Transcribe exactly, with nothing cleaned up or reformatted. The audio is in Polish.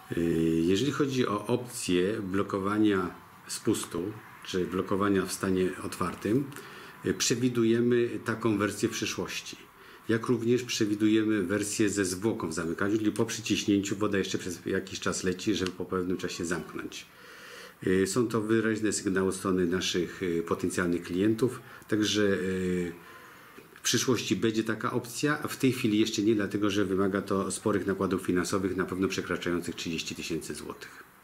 Jeżeli chodzi o opcję blokowania spustu, czy blokowania w stanie otwartym, przewidujemy taką wersję w przyszłości. Jak również przewidujemy wersję ze zwłoką w zamykaniu, czyli po przyciśnięciu woda jeszcze przez jakiś czas leci, żeby po pewnym czasie zamknąć. Są to wyraźne sygnały strony naszych potencjalnych klientów, także w przyszłości będzie taka opcja, a w tej chwili jeszcze nie, dlatego że wymaga to sporych nakładów finansowych, na pewno przekraczających trzydzieści tysięcy złotych.